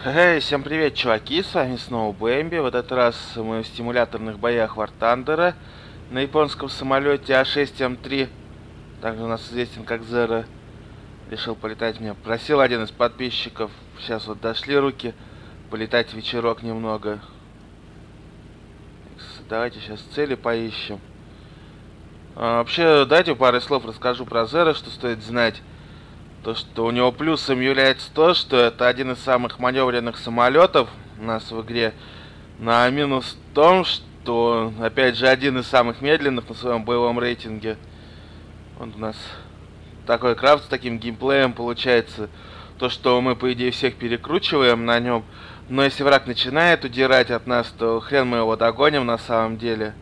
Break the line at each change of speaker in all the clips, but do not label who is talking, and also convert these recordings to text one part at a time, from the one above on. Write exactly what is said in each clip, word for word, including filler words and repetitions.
Эй, всем привет, чуваки, с вами снова Бэмби. В этот раз мы в стимуляторных боях War Thunder на японском самолете А шесть М три, также у нас известен как Zero. Решил полетать, меня просил один из подписчиков. Сейчас вот дошли руки, полетать вечерок немного. Давайте сейчас цели поищем. А, вообще, дайте пару слов расскажу про Zero, что стоит знать. То, что у него плюсом является то, что это один из самых маневренных самолетов у нас в игре. Ну а минус в том, что, опять же, один из самых медленных на своем боевом рейтинге. Вот у нас такой крафт с таким геймплеем получается. То, что мы, по идее, всех перекручиваем на нем. Но если враг начинает удирать от нас, то хрен мы его догоним на самом деле.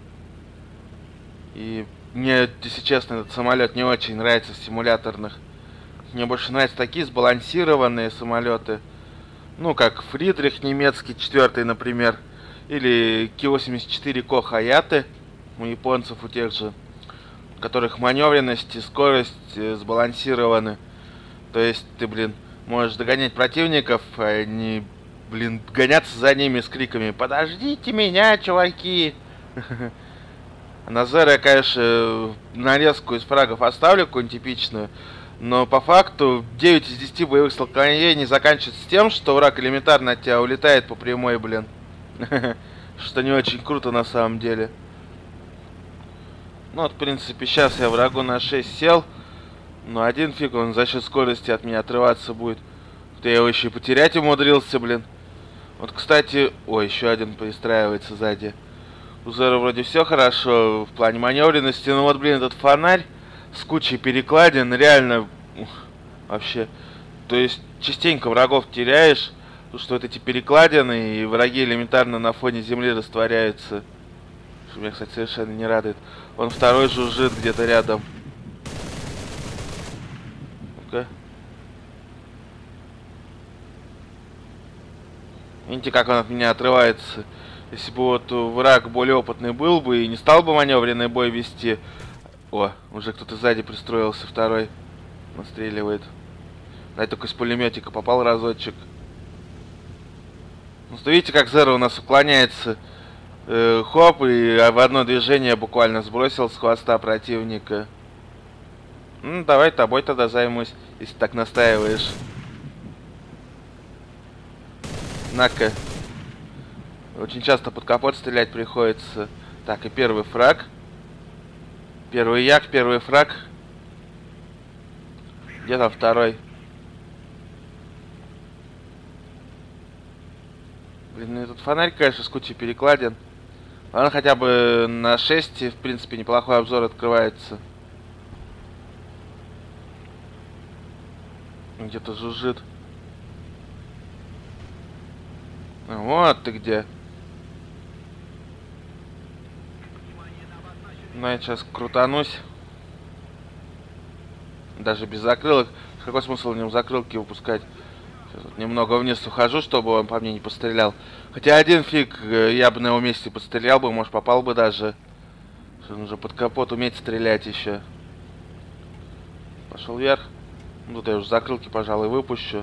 И мне, если честно, этот самолет не очень нравится в симуляторных. Мне больше нравятся такие сбалансированные самолеты. Ну, как Фридрих немецкий, четвертый, например. Или Ки восемьдесят четыре Ко Хаяты у японцев, у тех же. У которых маневренность и скорость э, сбалансированы. То есть ты, блин, можешь догонять противников, а не, блин, гоняться за ними с криками «Подождите меня, чуваки!» На Zero я, конечно, нарезку из фрагов оставлю какую-нибудь типичную. Но по факту девять из десяти боевых столкновений заканчивается тем, что враг элементарно от тебя улетает по прямой, блин. Что не очень круто на самом деле. Ну вот, в принципе, сейчас я врагу на шесть сел. Но один фиг, он за счет скорости от меня отрываться будет. Я его еще и потерять умудрился, блин. Вот, кстати... Ой, еще один перестраивается сзади. У Zero вроде все хорошо в плане маневренности. Но вот, блин, этот фонарь с кучей перекладин, реально, вообще, то есть частенько врагов теряешь, потому что вот эти перекладины и враги элементарно на фоне земли растворяются, что меня, кстати, совершенно не радует. Он второй жужжит где-то рядом. Ну-ка. Видите, как он от меня отрывается. Если бы вот враг более опытный был бы и не стал бы маневренный бой вести. О, уже кто-то сзади пристроился, второй настреливает. Дай только с пулеметика попал разочек. Ну, видите, как Zero у нас уклоняется. Э, хоп, и в одно движение буквально сбросил с хвоста противника. Ну, давай тобой тогда займусь, если так настаиваешь. На-ка. Очень часто под капот стрелять приходится. Так, и первый фраг. Первый як, первый фраг. Где там второй? Блин, ну этот фонарь, конечно, с кучей перекладин. Ладно, хотя бы на шесть, в принципе, неплохой обзор открывается. Где-то жужжит. Вот ты где. Ну, я сейчас крутанусь. Даже без закрылок. Какой смысл в нем закрылки выпускать? Сейчас вот немного вниз ухожу, чтобы он по мне не пострелял. Хотя один фиг, я бы на его месте пострелял бы, может попал бы даже. Нужно под капот уметь стрелять еще. Пошел вверх. Ну, тут я уже закрылки, пожалуй, выпущу.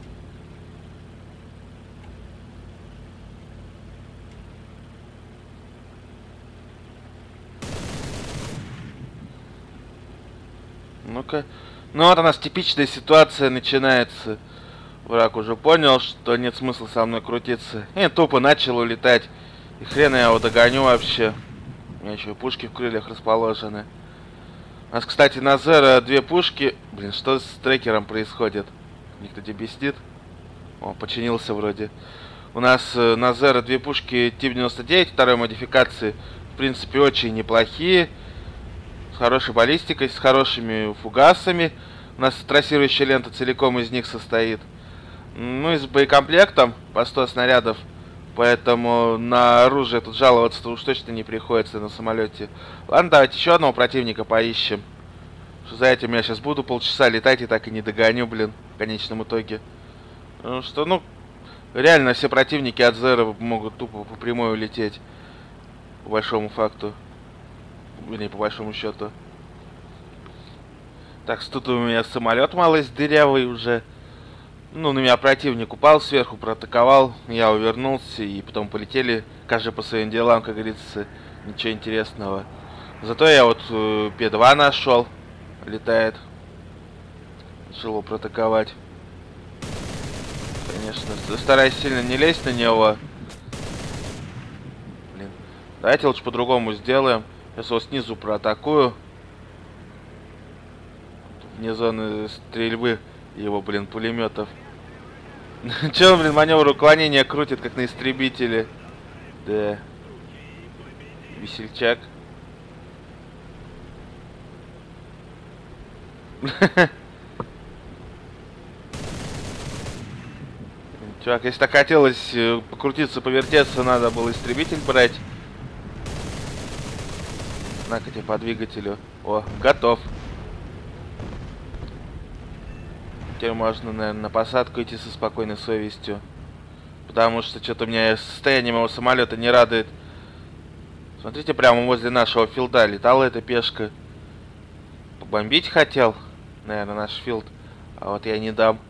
Ну-ка. Ну вот у нас типичная ситуация начинается. Враг уже понял, что нет смысла со мной крутиться. И тупо начал улетать. И хрен я его догоню вообще. У меня еще и пушки в крыльях расположены. У нас, кстати, на Zero две пушки. Блин, что с трекером происходит? Никто тебе бесит? О, починился вроде. У нас э, на Zero две пушки Тип девяносто девять второй модификации. В принципе, очень неплохие. С хорошей баллистикой, с хорошими фугасами. У нас трассирующая лента целиком из них состоит. Ну и с боекомплектом по сто снарядов. Поэтому на оружие тут жаловаться уж точно не приходится на самолете. Ладно, давайте еще одного противника поищем. Что за этим я сейчас буду полчаса летать и так и не догоню, блин, в конечном итоге. Ну что, ну, реально все противники от Zero могут тупо по прямой улететь. По большому факту. Не, по большому счету. Так, тут у меня самолет малость дырявый уже. Ну, на меня противник упал сверху, проатаковал, я увернулся, и потом полетели, каждый по своим делам, как говорится, ничего интересного. Зато я вот э, Пи два нашел, летает, решил его проатаковать. Конечно, стараюсь сильно не лезть на него. Блин, давайте лучше по-другому сделаем. Сейчас его снизу проатакую. Вне зоны стрельбы его, блин, пулеметов. Че он, блин, маневр уклонения крутит, как на истребителе. Да. Весельчак. Чувак, если так хотелось покрутиться, повертеться, надо было истребитель брать. На-ка тебе по двигателю. О, готов. Теперь можно, наверное, на посадку идти со спокойной совестью. Потому что что-то у меня состояние моего самолета не радует. Смотрите, прямо возле нашего филда летала эта пешка. Побомбить хотел, наверное, наш филд. А вот я не дам.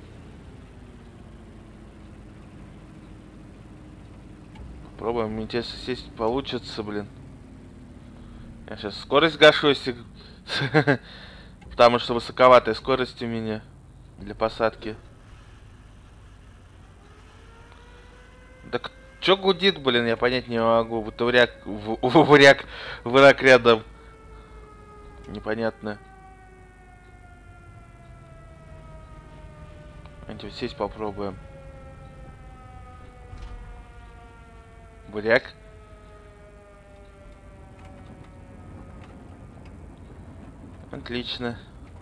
Попробуем, интересно, сесть получится, блин. Я сейчас скорость гашу, если... Потому что высоковатая скорость у меня для посадки. Так чё гудит, блин, я понять не могу. Вот вряг, вряг, враг рядом. Непонятно. Давайте сесть попробуем. Буряк. Отлично.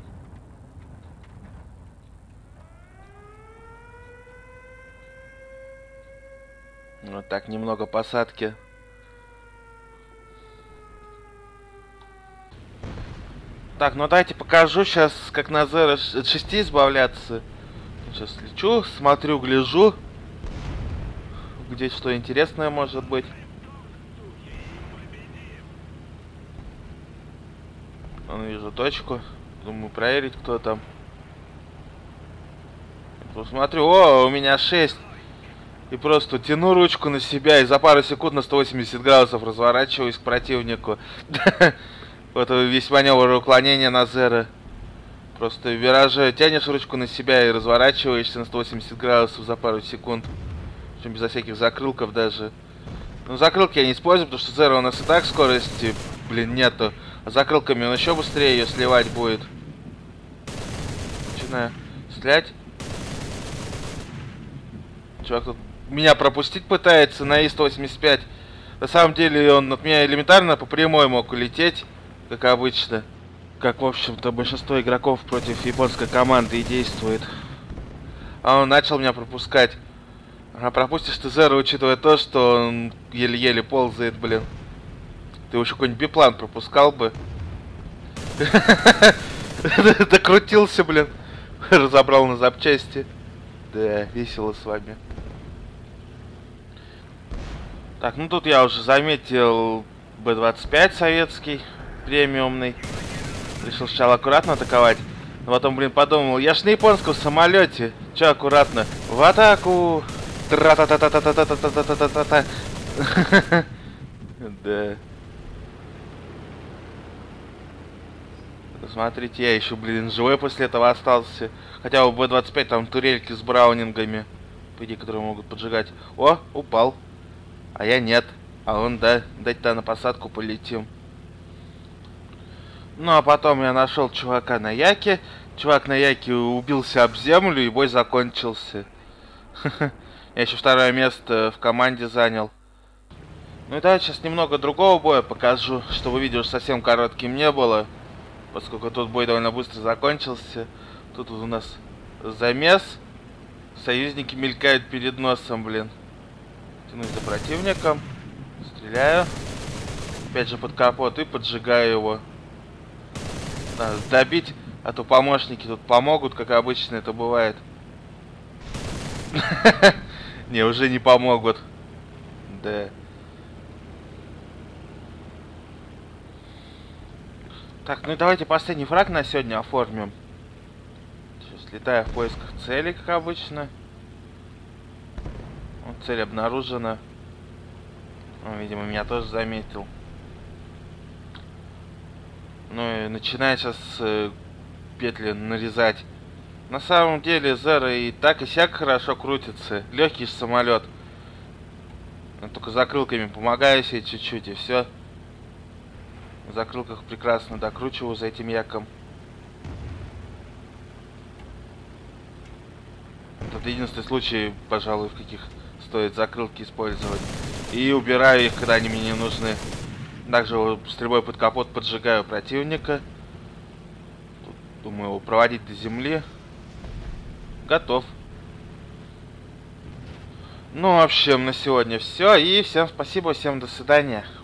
Вот так, немного посадки. Так, ну давайте покажу сейчас, как на зеро от шести избавляться. Сейчас лечу, смотрю, гляжу. Где что интересное может быть. Вон вижу точку. Думаю, проверить, кто там. Посмотрю, о, у меня шесть. И просто тяну ручку на себя и за пару секунд на сто восемьдесят градусов разворачиваюсь к противнику. Вот весь маневр уклонения на зеро. Просто в вираже тянешь ручку на себя и разворачиваешься на сто восемьдесят градусов за пару секунд. Причем безо всяких закрылков даже. Ну, закрылки я не использую, потому что зеро у нас и так скорости, блин, нету. А закрылками он еще быстрее ее сливать будет. Начинаю стрелять. Чувак тут меня пропустить пытается на И сто восемьдесят пять. На самом деле он от меня элементарно по прямой мог улететь, как обычно. Как, в общем-то, большинство игроков против японской команды и действует. А он начал меня пропускать. А пропустишь ты зеро, учитывая то, что он еле-еле ползает, блин. Ты еще какой-нибудь биплан пропускал бы. Докрутился, блин. Разобрал на запчасти. Да, весело с вами. Так, ну тут я уже заметил Бэ двадцать пять советский, премиумный. Решил сначала аккуратно атаковать. Но потом, блин, подумал, я ж на японском самолете. Че аккуратно? В атаку! Тра-та-та-та-та-та-та-та-та-та-та-та. Да. Смотрите, я еще, блин, живой после этого остался. Хотя у Бэ двадцать пять там турельки с браунингами, по идее, которые могут поджигать. О, упал. А я нет. А он, да, дать-то на посадку полетим. Ну, а потом я нашел чувака на яке. Чувак на яке убился об землю, и бой закончился. Я еще второе место в команде занял. Ну и давайте сейчас немного другого боя покажу, чтобы видео совсем коротким не было. Поскольку тут бой довольно быстро закончился. Тут у нас замес. Союзники мелькают перед носом, блин. Тянусь за противником. Стреляю. Опять же под капот и поджигаю его. Надо добить, а то помощники тут помогут, как обычно это бывает. Не, уже не помогут. Да. Так, ну и давайте последний фраг на сегодня оформим. Сейчас Слетаю в поисках цели, как обычно. Вот цель обнаружена. Он, видимо, меня тоже заметил. Ну и начинаю сейчас э, петли нарезать. На самом деле Зера и так и сяк хорошо крутится. Легкий же самолет. Я только закрылками помогаю себе чуть-чуть и все. В закрылках прекрасно докручиваю за этим яком. Это единственный случай, пожалуй, в каких стоит закрылки использовать. И убираю их, когда они мне не нужны. Также стрельбой под капот поджигаю противника. Тут, думаю, его проводить до земли. Готов. Ну, в общем, на сегодня все. И всем спасибо, всем до свидания.